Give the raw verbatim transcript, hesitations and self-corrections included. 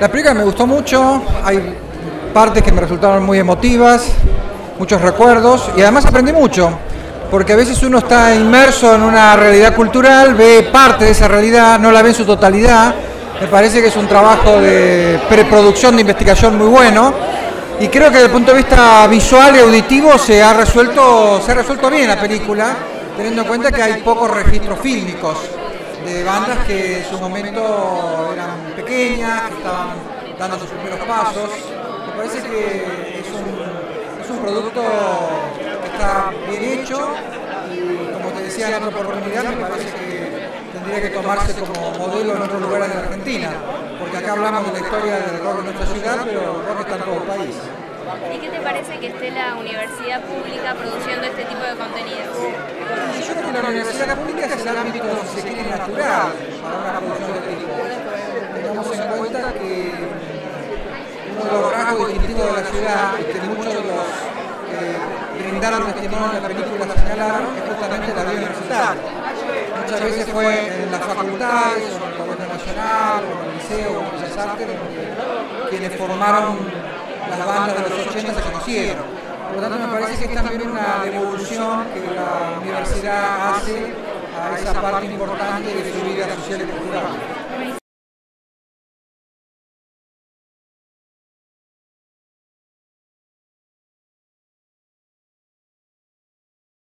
La película me gustó mucho, hay partes que me resultaron muy emotivas, muchos recuerdos y además aprendí mucho, porque a veces uno está inmerso en una realidad cultural, ve parte de esa realidad, no la ve en su totalidad. Me parece que es un trabajo de preproducción, de investigación muy bueno y creo que desde el punto de vista visual y auditivo se ha resuelto, se ha resuelto bien la película, teniendo en cuenta que hay pocos registros fílmicos de bandas que en su momento eran pequeñas, que estaban dando sus primeros pasos. Me parece que es un, es un producto que está bien hecho y, como te decía en otra oportunidad, me parece que tendría que tomarse como modelo en otros lugares de la Argentina, porque acá hablamos de la historia del rock en nuestra ciudad, pero el rock está en todo el país. ¿Y qué te parece que esté la universidad pública produciendo este tipo de contenidos? Yo creo que la universidad pública es el ámbito, si se quiere, natural para una producción de este tipo. Tengamos en cuenta que uno de los rasgos distintivos de la ciudad y que muchos de los que brindaron testimonio en la película señalaron es justamente la vida universitaria. Muchas veces fue en las facultades, o en el Colegio Nacional, o en el liceo, o en Bellas Artes, donde quienes formaron las bandas de los ochenta se conocieron. Por lo tanto, me parece que es también una devolución que la universidad hace a esa parte importante de su vida social y cultural.